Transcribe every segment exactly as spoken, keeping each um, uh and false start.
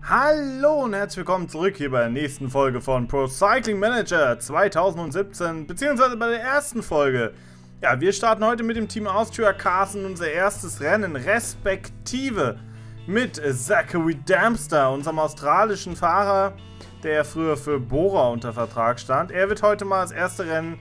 Hallo und herzlich willkommen zurück hier bei der nächsten Folge von Pro Cycling Manager zweitausendsiebzehn, beziehungsweise bei der ersten Folge. Ja, wir starten heute mit dem Team Austria Carson unser erstes Rennen, respektive mit Zachary Dempster, unserem australischen Fahrer, der früher für Bora unter Vertrag stand. Er wird heute mal das erste Rennen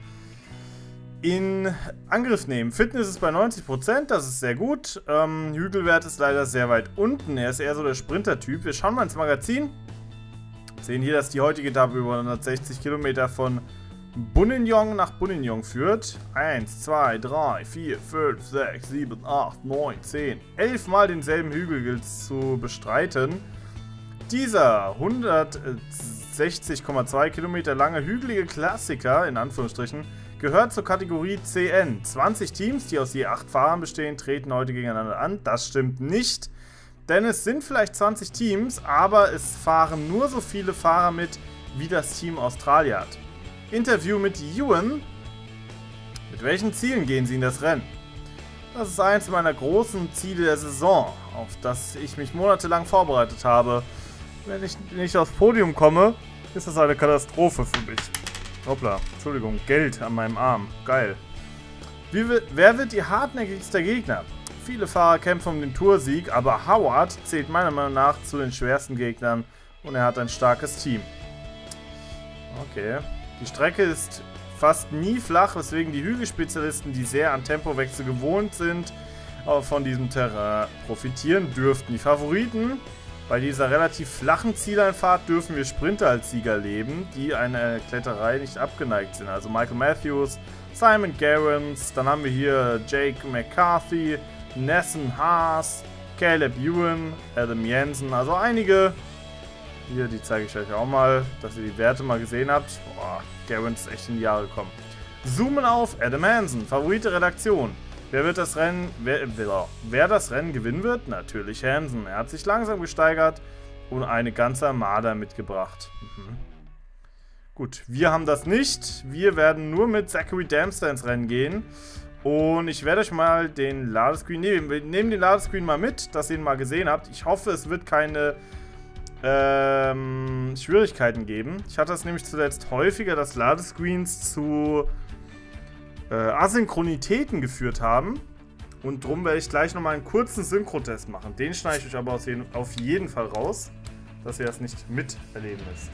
in Angriff nehmen. Fitness ist bei neunzig Prozent, das ist sehr gut. Ähm, Hügelwert ist leider sehr weit unten. Er ist eher so der Sprinter-Typ. Wir schauen mal ins Magazin. Sehen hier, dass die heutige Etappe über hundertsechzig Kilometer von Buninyong nach Buninyong führt. eins, zwei, drei, vier, fünf, sechs, sieben, acht, neun, zehn. elf Mal denselben Hügel gilt es zu bestreiten. Dieser hundertsechzig Komma zwei Kilometer lange hügelige Klassiker, in Anführungsstrichen, gehört zur Kategorie C N. zwanzig Teams, die aus je acht Fahrern bestehen, treten heute gegeneinander an. Das stimmt nicht, denn es sind vielleicht zwanzig Teams, aber es fahren nur so viele Fahrer mit, wie das Team Australia hat. Interview mit Ewan. Mit welchen Zielen gehen Sie in das Rennen? Das ist eins meiner großen Ziele der Saison, auf das ich mich monatelang vorbereitet habe. Wenn ich nicht aufs Podium komme, ist das eine Katastrophe für mich. Hoppla, Entschuldigung, Geld an meinem Arm. Geil. Wie wird, wer wird Ihr hartnäckigster Gegner? Viele Fahrer kämpfen um den Toursieg, aber Howard zählt meiner Meinung nach zu den schwersten Gegnern und er hat ein starkes Team. Okay. Die Strecke ist fast nie flach, weswegen die Hügelspezialisten, die sehr an Tempowechsel gewohnt sind, auch von diesem Terrain profitieren dürften. Die Favoriten: Bei dieser relativ flachen Zieleinfahrt dürfen wir Sprinter als Sieger leben, die einer Kletterei nicht abgeneigt sind. Also Michael Matthews, Simon Gerrans, dann haben wir hier Jake McCarthy, Nesson Haas, Caleb Ewan, Adam Jensen, also einige. Hier, die zeige ich euch auch mal, dass ihr die Werte mal gesehen habt. Boah, Gerrans ist echt in die Jahre gekommen. Zoomen auf Adam Hansen, Favorite Redaktion. Wer wird das Rennen, wer, wer, wer das Rennen gewinnen wird? Natürlich Hansen. Er hat sich langsam gesteigert und eine ganze Armada mitgebracht. Mhm. Gut, wir haben das nicht. Wir werden nur mit Zachary Dempster ins Rennen gehen. Und ich werde euch mal den Ladescreen, nee, wir nehmen den Ladescreen mal mit, dass ihr ihn mal gesehen habt. Ich hoffe, es wird keine ähm, Schwierigkeiten geben. Ich hatte das nämlich zuletzt häufiger, dass Ladescreens zu Äh, Asynchronitäten geführt haben. Und darum werde ich gleich nochmal einen kurzen Synchro-Test machen. Den schneide ich euch aber auf jeden Fall raus, dass ihr das nicht miterleben müsst.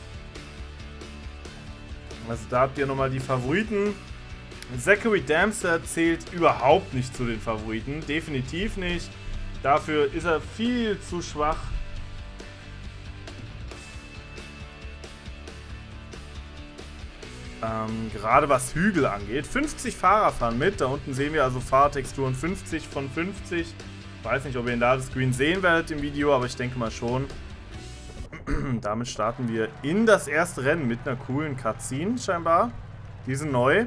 Also da habt ihr nochmal die Favoriten. Zachary Dempster zählt überhaupt nicht zu den Favoriten. Definitiv nicht. Dafür ist er viel zu schwach. Ähm, gerade was Hügel angeht. fünfzig Fahrer fahren mit. Da unten sehen wir also Fahrtexturen fünfzig von fünfzig. Ich weiß nicht, ob ihr den Ladescreen sehen werdet im Video, aber ich denke mal schon. Damit starten wir in das erste Rennen mit einer coolen Cutscene scheinbar. Die sind neu.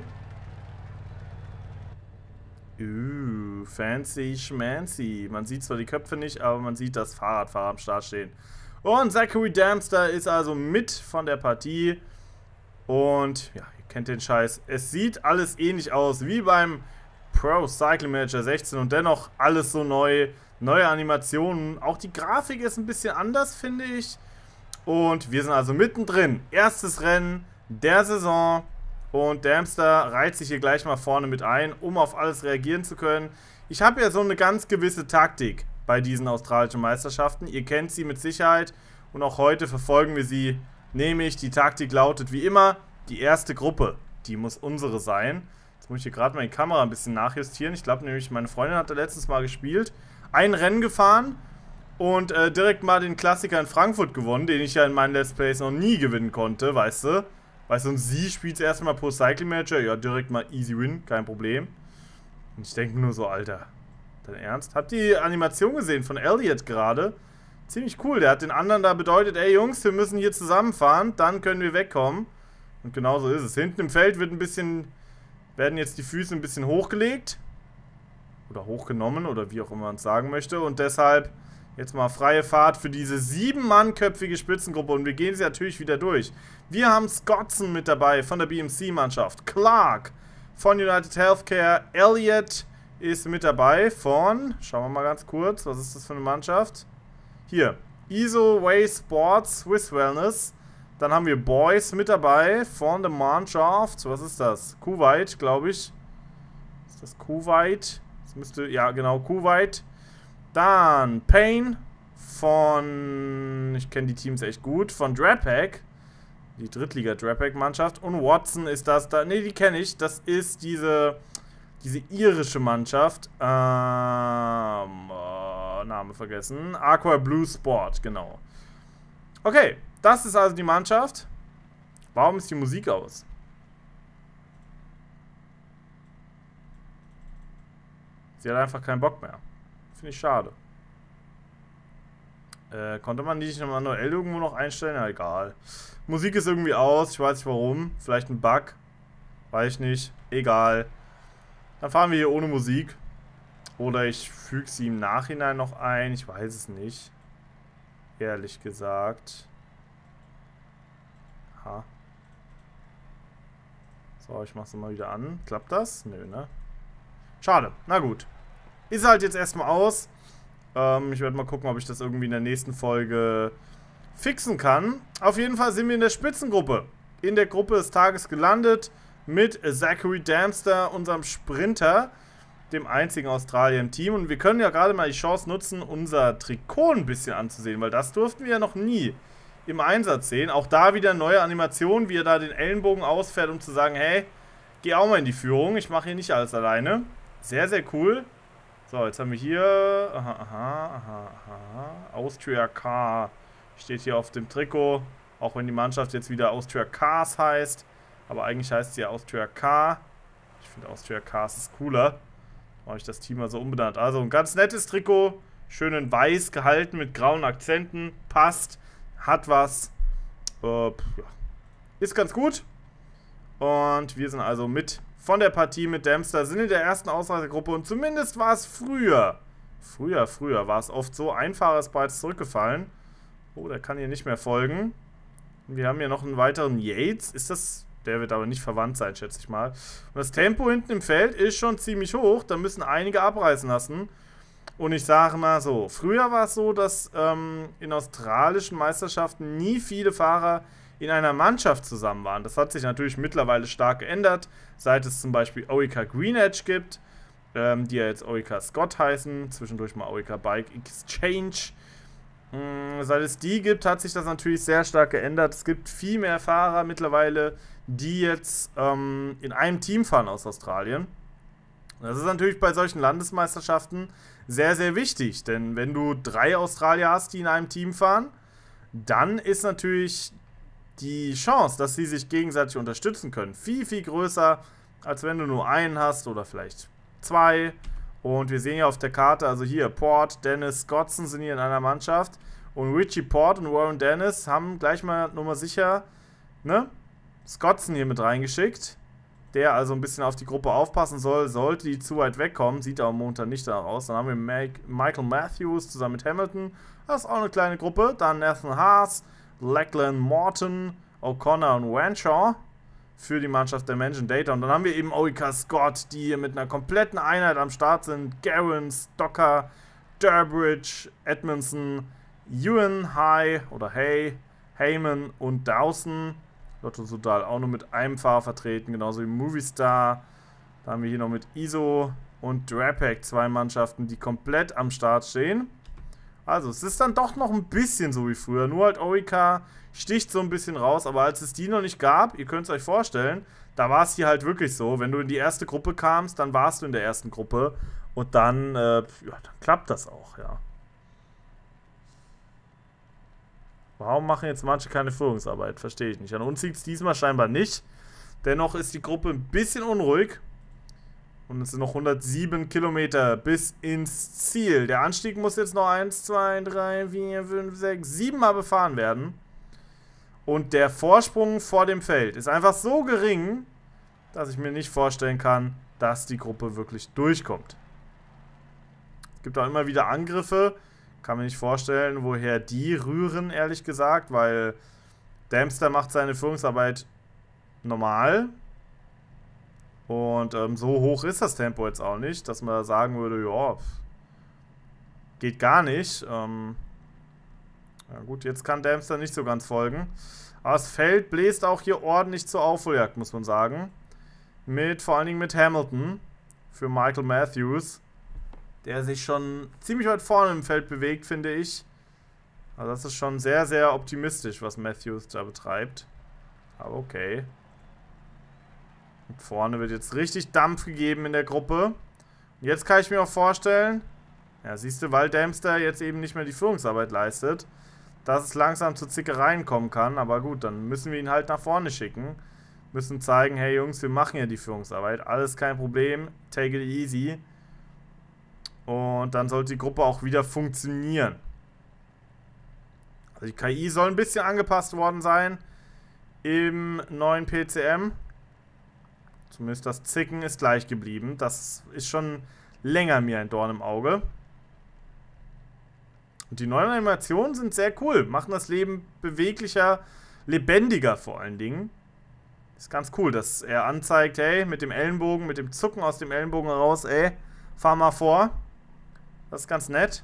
Uh, fancy schmancy. Man sieht zwar die Köpfe nicht, aber man sieht das Fahrradfahrer am Start stehen. Und Zachary Dempster ist also mit von der Partie. Und ja, ihr kennt den Scheiß. Es sieht alles ähnlich aus wie beim Pro Cycling Manager sechzehn und dennoch alles so neu. Neue Animationen. Auch die Grafik ist ein bisschen anders, finde ich. Und wir sind also mittendrin. Erstes Rennen der Saison. Und Dempster reiht sich hier gleich mal vorne mit ein, um auf alles reagieren zu können. Ich habe ja so eine ganz gewisse Taktik bei diesen australischen Meisterschaften. Ihr kennt sie mit Sicherheit. Und auch heute verfolgen wir sie. Nämlich, die Taktik lautet wie immer, die erste Gruppe, die muss unsere sein. Jetzt muss ich hier gerade mal die Kamera ein bisschen nachjustieren. Ich glaube nämlich, meine Freundin hat da letztens mal gespielt. Ein Rennen gefahren und äh, direkt mal den Klassiker in Frankfurt gewonnen, den ich ja in meinen Let's Plays noch nie gewinnen konnte, weißt du. Weißt du, und sie spielt erstmal Pro Cycling Manager, ja, direkt mal easy win, kein Problem. Und ich denke nur so, Alter, dein Ernst? Habt ihr die Animation gesehen von Elliot gerade? Ziemlich cool, der hat den anderen da bedeutet, ey Jungs, wir müssen hier zusammenfahren, dann können wir wegkommen. Und genau so ist es. Hinten im Feld wird ein bisschen, werden jetzt die Füße ein bisschen hochgelegt. Oder hochgenommen, oder wie auch immer man es sagen möchte. Und deshalb jetzt mal freie Fahrt für diese sieben-Mann-köpfige Spitzengruppe. Und wir gehen sie natürlich wieder durch. Wir haben Scottson mit dabei von der B M C-Mannschaft. Clark von United Healthcare. Elliott ist mit dabei von, schauen wir mal ganz kurz, was ist das für eine Mannschaft? Hier, Iso Way Sports Swiss Wellness. Dann haben wir Boys mit dabei von der Mannschaft. Was ist das? Kuwait, glaube ich. Ist das Kuwait? Das müsste, ja genau, Kuwait. Dann Pain von, ich kenne die Teams echt gut, von Drapac. Die Drittliga-Drapac-Mannschaft. Und Watson ist das da, ne, die kenne ich. Das ist diese, diese irische Mannschaft. Ähm, äh, Name vergessen. Aqua Blue Sport, genau. Okay, das ist also die Mannschaft. Warum ist die Musik aus? Sie hat einfach keinen Bock mehr. Finde ich schade. Äh, konnte man die nicht manuell irgendwo noch einstellen? Ja, egal. Musik ist irgendwie aus. Ich weiß nicht warum. Vielleicht ein Bug. Weiß ich nicht. Egal. Dann fahren wir hier ohne Musik. Oder ich füge sie im Nachhinein noch ein. Ich weiß es nicht. Ehrlich gesagt. Ha. So, ich mach's mal wieder an. Klappt das? Nö, ne? Schade. Na gut. Ist halt jetzt erstmal aus. Ähm, ich werde mal gucken, ob ich das irgendwie in der nächsten Folge fixen kann. Auf jeden Fall sind wir in der Spitzengruppe. In der Gruppe des Tages gelandet mit Zachary Dempster, unserem Sprinter, dem einzigen Australier im Team. Und wir können ja gerade mal die Chance nutzen, unser Trikot ein bisschen anzusehen, weil das durften wir ja noch nie im Einsatz sehen. Auch da wieder neue Animation, wie er da den Ellenbogen ausfährt, um zu sagen, hey, geh auch mal in die Führung, ich mache hier nicht alles alleine. Sehr, sehr cool. So, jetzt haben wir hier, aha, aha, aha, aha, Austria Car steht hier auf dem Trikot, auch wenn die Mannschaft jetzt wieder Austria Cars heißt, aber eigentlich heißt sie ja Austria Car. Ich finde Austria Cars ist cooler, habe ich das Team mal so umbenannt. Also ein ganz nettes Trikot, schön in weiß gehalten mit grauen Akzenten, passt, hat was, äh, ja. Ist ganz gut. Und wir sind also mit von der Partie mit Dempster, sind in der ersten Ausreißergruppe und zumindest war es früher, früher, früher war es oft so, ein Fahrer ist bereits zurückgefallen. Oh, der kann hier nicht mehr folgen. Wir haben hier noch einen weiteren Yates. Ist das, der wird aber nicht verwandt sein, schätze ich mal. Und das Tempo hinten im Feld ist schon ziemlich hoch, da müssen einige abreißen lassen. Und ich sage mal so, früher war es so, dass ähm, in australischen Meisterschaften nie viele Fahrer in einer Mannschaft zusammen waren. Das hat sich natürlich mittlerweile stark geändert, seit es zum Beispiel Orica Green Edge gibt, ähm, die ja jetzt Orica Scott heißen, zwischendurch mal Orica Bike Exchange. Ähm, seit es die gibt, hat sich das natürlich sehr stark geändert. Es gibt viel mehr Fahrer mittlerweile, die jetzt ähm, in einem Team fahren aus Australien. Das ist natürlich bei solchen Landesmeisterschaften sehr, sehr wichtig, denn wenn du drei Australier hast, die in einem Team fahren, dann ist natürlich die Chance, dass sie sich gegenseitig unterstützen können, viel, viel größer, als wenn du nur einen hast oder vielleicht zwei. Und wir sehen ja auf der Karte, also hier, Port, Dennis, Scottson sind hier in einer Mannschaft. Und Richie Port und Warren Dennis haben gleich mal Nummer sicher, ne, Scottson hier mit reingeschickt, der also ein bisschen auf die Gruppe aufpassen soll, sollte die zu weit wegkommen, sieht aber momentan nicht danach aus. Dann haben wir Mike, Michael Matthews zusammen mit Hamilton, das ist auch eine kleine Gruppe. Dann Nathan Haas, Lachlan Morton, O'Connor und Wanshaw für die Mannschaft der Menschen Data. Und dann haben wir eben Orica Scott, die hier mit einer kompletten Einheit am Start sind. Garron, Stocker, Durbridge, Edmondson, Ewan, High oder Hay, Heyman und Dawson. Lotto Sudal auch nur mit einem Fahrer vertreten, genauso wie Movistar. Da haben wir hier noch mit Iso und Drapac zwei Mannschaften, die komplett am Start stehen. Also, es ist dann doch noch ein bisschen so wie früher. Nur halt Orica sticht so ein bisschen raus. Aber als es die noch nicht gab, ihr könnt es euch vorstellen, da war es hier halt wirklich so. Wenn du in die erste Gruppe kamst, dann warst du in der ersten Gruppe. Und dann, äh, ja, dann klappt das auch, ja. Warum machen jetzt manche keine Führungsarbeit? Verstehe ich nicht. An uns liegt es diesmal scheinbar nicht. Dennoch ist die Gruppe ein bisschen unruhig. Und es sind noch hundertsieben Kilometer bis ins Ziel. Der Anstieg muss jetzt noch eins, zwei, drei, vier, fünf, sechs, sieben Mal befahren werden. Und der Vorsprung vor dem Feld ist einfach so gering, dass ich mir nicht vorstellen kann, dass die Gruppe wirklich durchkommt. Es gibt auch immer wieder Angriffe. Kann mir nicht vorstellen, woher die rühren, ehrlich gesagt, weil Dempster macht seine Führungsarbeit normal. Und ähm, so hoch ist das Tempo jetzt auch nicht, dass man sagen würde, ja, geht gar nicht. Ähm, Ja gut, jetzt kann Dempster nicht so ganz folgen. Aber das Feld bläst auch hier ordentlich zur Aufholjagd, muss man sagen. Mit, vor allen Dingen mit Hamilton für Michael Matthews, der sich schon ziemlich weit vorne im Feld bewegt, finde ich. Also das ist schon sehr, sehr optimistisch, was Matthews da betreibt. Aber okay. Und vorne wird jetzt richtig Dampf gegeben in der Gruppe. Und jetzt kann ich mir auch vorstellen, ja, siehst du, weil Dempster jetzt eben nicht mehr die Führungsarbeit leistet, dass es langsam zu Zickereien kommen kann. Aber gut, dann müssen wir ihn halt nach vorne schicken. Müssen zeigen, hey Jungs, wir machen ja die Führungsarbeit. Alles kein Problem. Take it easy. Und dann sollte die Gruppe auch wieder funktionieren. Also die K I soll ein bisschen angepasst worden sein im neuen P C M. Zumindest das Zicken ist gleich geblieben. Das ist schon länger mir ein Dorn im Auge. Und die neuen Animationen sind sehr cool. Machen das Leben beweglicher, lebendiger vor allen Dingen. Ist ganz cool, dass er anzeigt, hey, mit dem Ellenbogen, mit dem Zucken aus dem Ellenbogen heraus, ey, fahr mal vor. Das ist ganz nett.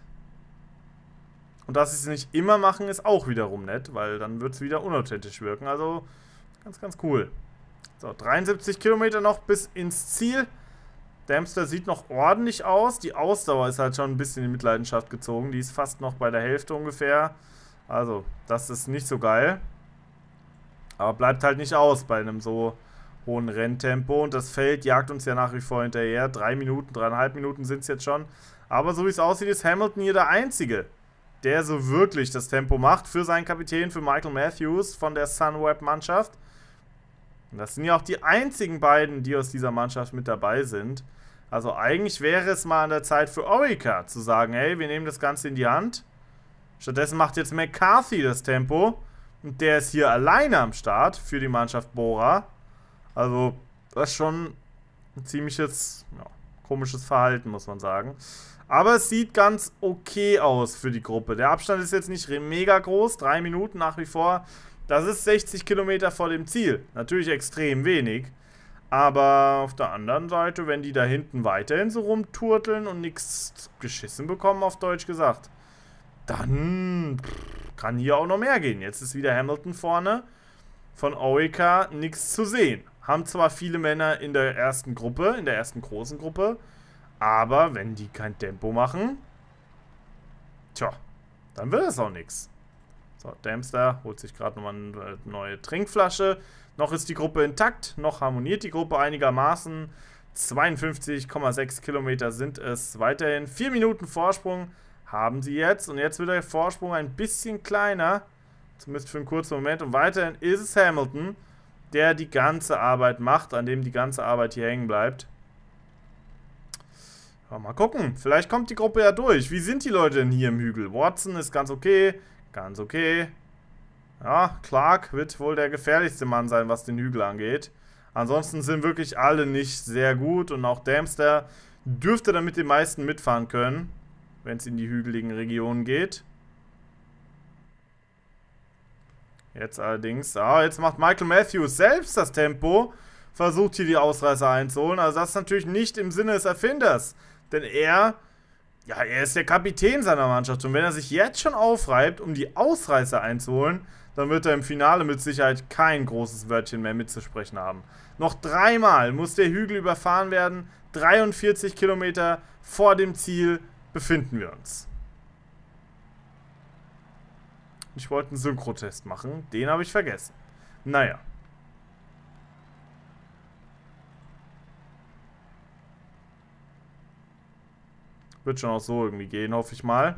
Und dass sie es nicht immer machen, ist auch wiederum nett, weil dann wird es wieder unauthentisch wirken. Also, ganz, ganz cool. So, dreiundsiebzig Kilometer noch bis ins Ziel. Dempster sieht noch ordentlich aus. Die Ausdauer ist halt schon ein bisschen in Mitleidenschaft gezogen. Die ist fast noch bei der Hälfte ungefähr. Also, das ist nicht so geil. Aber bleibt halt nicht aus bei einem so hohen Renntempo. Und das Feld jagt uns ja nach wie vor hinterher. Drei Minuten, dreieinhalb Minuten sind es jetzt schon. Aber so wie es aussieht, ist Hamilton hier der Einzige, der so wirklich das Tempo macht für seinen Kapitän, für Michael Matthews von der Sunweb-Mannschaft. Und das sind ja auch die einzigen beiden, die aus dieser Mannschaft mit dabei sind. Also eigentlich wäre es mal an der Zeit für Orica zu sagen, hey, wir nehmen das Ganze in die Hand. Stattdessen macht jetzt McCarthy das Tempo. Und der ist hier alleine am Start für die Mannschaft Bora. Also, das ist schon ein ziemliches, ja, komisches Verhalten, muss man sagen. Aber es sieht ganz okay aus für die Gruppe. Der Abstand ist jetzt nicht mega groß, drei Minuten nach wie vor. Das ist sechzig Kilometer vor dem Ziel. Natürlich extrem wenig. Aber auf der anderen Seite, wenn die da hinten weiterhin so rumturteln und nichts geschissen bekommen, auf Deutsch gesagt, dann kann hier auch noch mehr gehen. Jetzt ist wieder Hamilton vorne. Von Orica nichts zu sehen. Haben zwar viele Männer in der ersten Gruppe, in der ersten großen Gruppe, aber wenn die kein Tempo machen, tja, dann wird es auch nichts. So, Dempster holt sich gerade nochmal eine neue Trinkflasche. Noch ist die Gruppe intakt, noch harmoniert die Gruppe einigermaßen. zweiundfünfzig Komma sechs Kilometer sind es weiterhin. Vier Minuten Vorsprung haben sie jetzt. Und jetzt wird der Vorsprung ein bisschen kleiner. Zumindest für einen kurzen Moment. Und weiterhin ist es Hamilton, der die ganze Arbeit macht, an dem die ganze Arbeit hier hängen bleibt. Ja, mal gucken. Vielleicht kommt die Gruppe ja durch. Wie sind die Leute denn hier im Hügel? Watson ist ganz okay. Ganz okay. Ja, Clark wird wohl der gefährlichste Mann sein, was den Hügel angeht. Ansonsten sind wirklich alle nicht sehr gut. Und auch Dempster dürfte damit die meisten mitfahren können, wenn es in die hügeligen Regionen geht. Jetzt allerdings, ah, jetzt macht Michael Matthews selbst das Tempo, versucht hier die Ausreißer einzuholen. Also das ist natürlich nicht im Sinne des Erfinders, denn er, ja, er ist der Kapitän seiner Mannschaft. Und wenn er sich jetzt schon aufreibt, um die Ausreißer einzuholen, dann wird er im Finale mit Sicherheit kein großes Wörtchen mehr mitzusprechen haben. Noch dreimal muss der Hügel überfahren werden. dreiundvierzig Kilometer vor dem Ziel befinden wir uns. Ich wollte einen Synchro-Test machen. Den habe ich vergessen. Naja. Wird schon auch so irgendwie gehen, hoffe ich mal.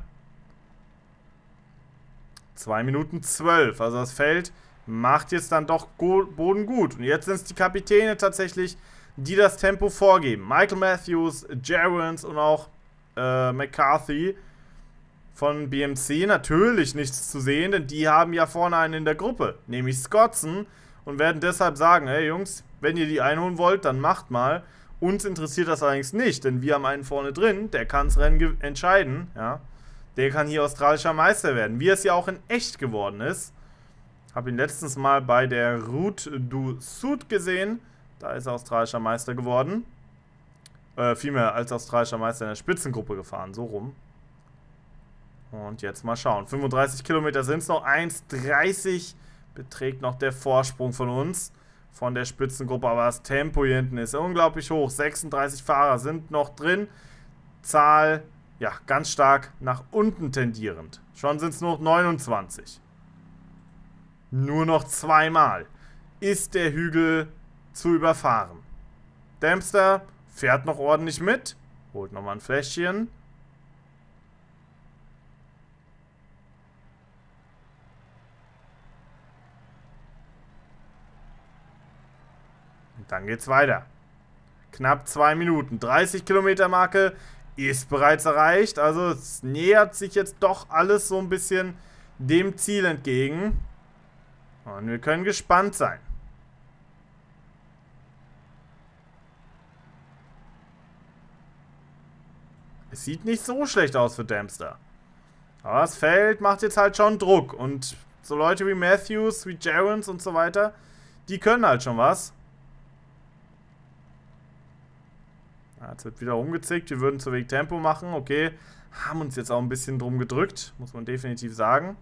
zwei Minuten zwölf. Also das Feld macht jetzt dann doch Boden gut. Und jetzt sind es die Kapitäne tatsächlich, die das Tempo vorgeben. Michael Matthews, Gerrans und auch äh, McCarthy von B M C. Natürlich nichts zu sehen, denn die haben ja vorne einen in der Gruppe, nämlich Scottson, und werden deshalb sagen, hey Jungs, wenn ihr die einholen wollt, dann macht mal. Uns interessiert das allerdings nicht, denn wir haben einen vorne drin, der kann das Rennen entscheiden, ja. Der kann hier australischer Meister werden, wie es ja auch in echt geworden ist. Habe ihn letztens mal bei der Route du Sud gesehen. Da ist er australischer Meister geworden. Äh, vielmehr als australischer Meister in der Spitzengruppe gefahren, so rum. Und jetzt mal schauen. fünfunddreißig Kilometer sind es noch. eins dreißig beträgt noch der Vorsprung von uns. Von der Spitzengruppe. Aber das Tempo hier hinten ist unglaublich hoch. sechsunddreißig Fahrer sind noch drin. Zahl, ja, ganz stark nach unten tendierend. Schon sind es nur noch neunundzwanzig. Nur noch zweimal ist der Hügel zu überfahren. Dempster fährt noch ordentlich mit. Holt nochmal ein Fläschchen. Und dann geht's weiter. Knapp zwei Minuten. dreißig Kilometer Marke ist bereits erreicht. Also es nähert sich jetzt doch alles so ein bisschen dem Ziel entgegen. Und wir können gespannt sein. Es sieht nicht so schlecht aus für Dempster. Aber das Feld macht jetzt halt schon Druck. Und so Leute wie Matthews, wie Gerrans und so weiter, die können halt schon was. Ja, jetzt wird wieder umgezickt. Wir würden zu wenig Tempo machen. Okay, haben uns jetzt auch ein bisschen drum gedrückt. Muss man definitiv sagen.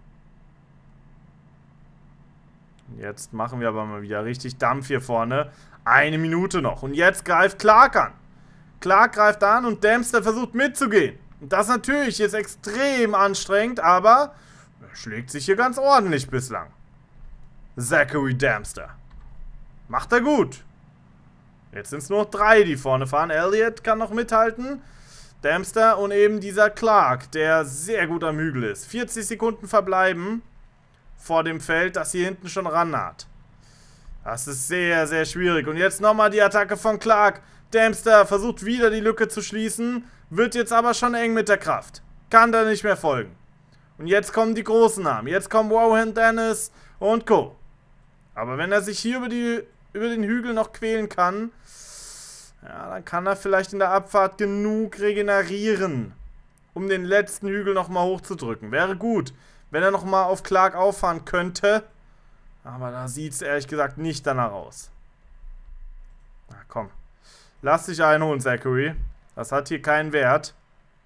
Jetzt machen wir aber mal wieder richtig Dampf hier vorne. Eine Minute noch. Und jetzt greift Clark an. Clark greift an und Dempster versucht mitzugehen. Und das natürlich jetzt extrem anstrengend, aber er schlägt sich hier ganz ordentlich bislang. Zachary Dempster. Macht er gut. Jetzt sind es nur noch drei, die vorne fahren. Elliott kann noch mithalten. Dempster und eben dieser Clark, der sehr gut am Hügel ist. vierzig Sekunden verbleiben vor dem Feld, das hier hinten schon rannaht. Das ist sehr, sehr schwierig. Und jetzt nochmal die Attacke von Clark. Dempster versucht wieder die Lücke zu schließen, wird jetzt aber schon eng mit der Kraft. Kann da nicht mehr folgen. Und jetzt kommen die großen Namen. Jetzt kommen Rohan Dennis und Co. Aber wenn er sich hier über, die, über den Hügel noch quälen kann, ja, dann kann er vielleicht in der Abfahrt genug regenerieren, um den letzten Hügel nochmal hochzudrücken. Wäre gut, wenn er nochmal auf Clark auffahren könnte. Aber da sieht es ehrlich gesagt nicht danach aus. Na komm. Lass dich einholen, Zachary. Das hat hier keinen Wert.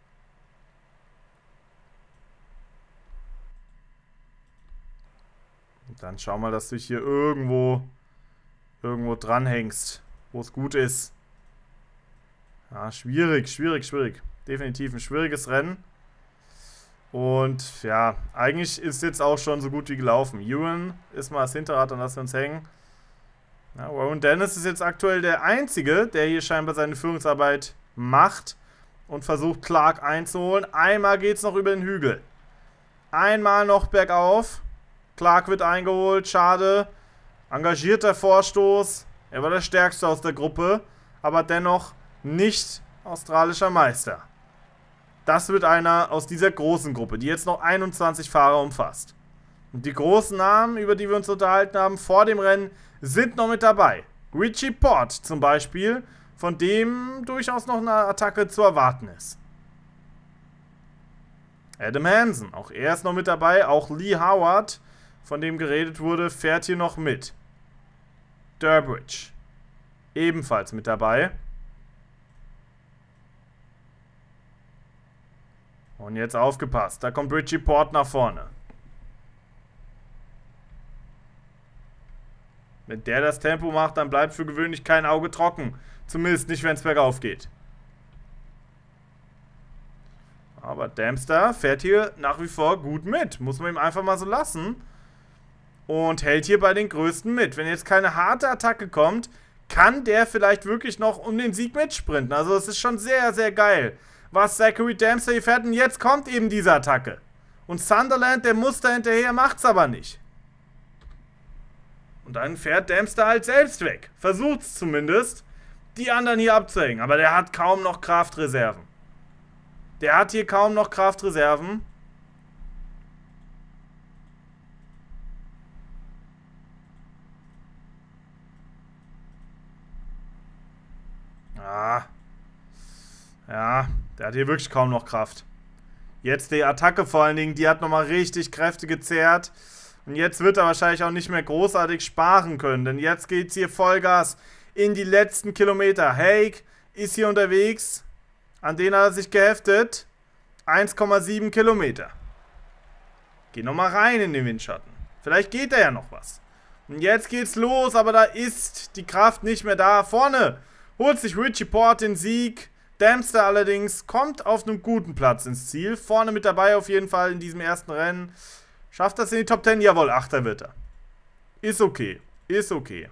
Und dann schau mal, dass du dich hier irgendwo irgendwo dranhängst, wo es gut ist. Ja, schwierig, schwierig, schwierig. Definitiv ein schwieriges Rennen. Und ja, eigentlich ist jetzt auch schon so gut wie gelaufen. Ewan ist mal das Hinterrad, an das wir uns hängen. Ja, Rohan Dennis ist jetzt aktuell der Einzige, der hier scheinbar seine Führungsarbeit macht und versucht, Clark einzuholen. Einmal geht es noch über den Hügel. Einmal noch bergauf. Clark wird eingeholt, schade. Engagierter Vorstoß. Er war der Stärkste aus der Gruppe, aber dennoch nicht australischer Meister. Das wird einer aus dieser großen Gruppe, die jetzt noch einundzwanzig Fahrer umfasst. Und die großen Namen, über die wir uns unterhalten haben vor dem Rennen, sind noch mit dabei. Richie Port zum Beispiel, von dem durchaus noch eine Attacke zu erwarten ist. Adam Hansen, auch er ist noch mit dabei. Auch Lee Howard, von dem geredet wurde, fährt hier noch mit. Durbridge, ebenfalls mit dabei. Und jetzt aufgepasst, da kommt Richie Port nach vorne. Wenn der das Tempo macht, dann bleibt für gewöhnlich kein Auge trocken. Zumindest nicht, wenn es bergauf geht. Aber Dempster fährt hier nach wie vor gut mit. Muss man ihm einfach mal so lassen. Und hält hier bei den Größten mit. Wenn jetzt keine harte Attacke kommt, kann der vielleicht wirklich noch um den Sieg mitsprinten. Also es ist schon sehr, sehr geil, was Zachary Dempster hier fährt. Und jetzt kommt eben diese Attacke. Und Sunderland, der muss da hinterher, macht's aber nicht. Und dann fährt Dempster halt selbst weg. Versucht's zumindest, die anderen hier abzuhängen. Aber der hat kaum noch Kraftreserven. Der hat hier kaum noch Kraftreserven. Ah. Ja, der hat hier wirklich kaum noch Kraft. Jetzt die Attacke vor allen Dingen, die hat nochmal richtig Kräfte gezehrt. Und jetzt wird er wahrscheinlich auch nicht mehr großartig sparen können. Denn jetzt geht es hier Vollgas in die letzten Kilometer. Haig ist hier unterwegs. An den hat er sich geheftet. eins Komma sieben Kilometer. Geh nochmal rein in den Windschatten. Vielleicht geht da ja noch was. Und jetzt geht's los, aber da ist die Kraft nicht mehr da. Vorne holt sich Richie Porte den Sieg. Dempster allerdings kommt auf einem guten Platz ins Ziel. Vorne mit dabei auf jeden Fall in diesem ersten Rennen. Schafft das in die Top zehn? Jawohl, Achter wird er. Ist okay. Ist okay.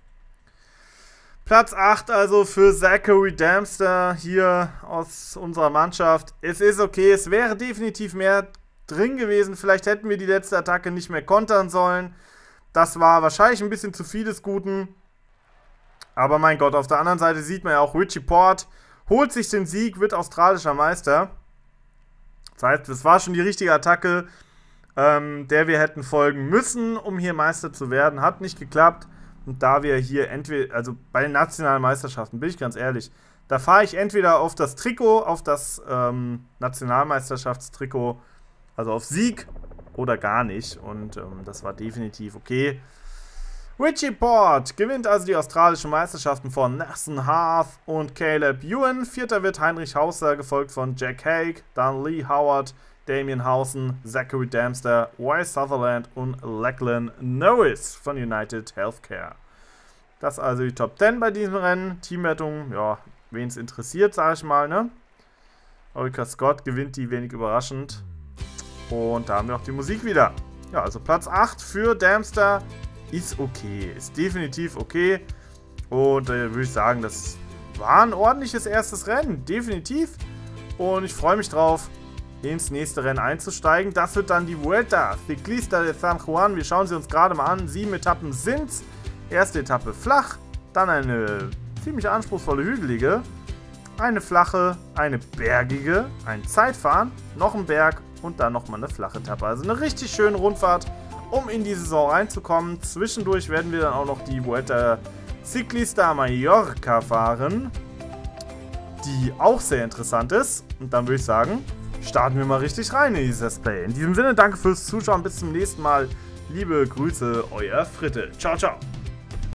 Platz acht also für Zachary Dempster hier aus unserer Mannschaft. Es ist okay. Es wäre definitiv mehr drin gewesen. Vielleicht hätten wir die letzte Attacke nicht mehr kontern sollen. Das war wahrscheinlich ein bisschen zu viel des Guten. Aber mein Gott, auf der anderen Seite sieht man ja auch, Richie Porte holt sich den Sieg, wird australischer Meister. Das heißt, es war schon die richtige Attacke, ähm, der wir hätten folgen müssen, um hier Meister zu werden. Hat nicht geklappt. Und da wir hier entweder, also bei den nationalen Meisterschaften, bin ich ganz ehrlich, da fahre ich entweder auf das Trikot, auf das ähm, Nationalmeisterschaftstrikot, also auf Sieg, oder gar nicht. Und ähm, das war definitiv okay. Richie Porte gewinnt also die australischen Meisterschaften von Nathan Harth und Caleb Ewan. Vierter wird Heinrich Hauser, gefolgt von Jack Haig, dann Lee Howard, Damien Howson, Zachary Dempster, Wyatt Sutherland und Lachlan Norris von United Healthcare. Das also die Top zehn bei diesem Rennen. Teamwertung, ja, wen es interessiert, sage ich mal, ne? Orica Scott gewinnt die wenig überraschend. Und da haben wir auch die Musik wieder. Ja, also Platz acht für Dempster ist okay. Ist definitiv okay. Und äh, würde ich sagen, das war ein ordentliches erstes Rennen. Definitiv. Und ich freue mich drauf, ins nächste Rennen einzusteigen. Das wird dann die Vuelta Ciclista de San Juan. Wir schauen sie uns gerade mal an. Sieben Etappen sind's. Erste Etappe flach. Dann eine ziemlich anspruchsvolle hügelige. Eine flache, eine bergige, ein Zeitfahren, noch ein Berg und dann nochmal eine flache Etappe. Also eine richtig schöne Rundfahrt, um in die Saison reinzukommen. Zwischendurch werden wir dann auch noch die Vuelta Ciclista Mallorca fahren, die auch sehr interessant ist. Und dann würde ich sagen, starten wir mal richtig rein in dieses Play. In diesem Sinne, danke fürs Zuschauen, bis zum nächsten Mal. Liebe Grüße, euer Fritte. Ciao, ciao.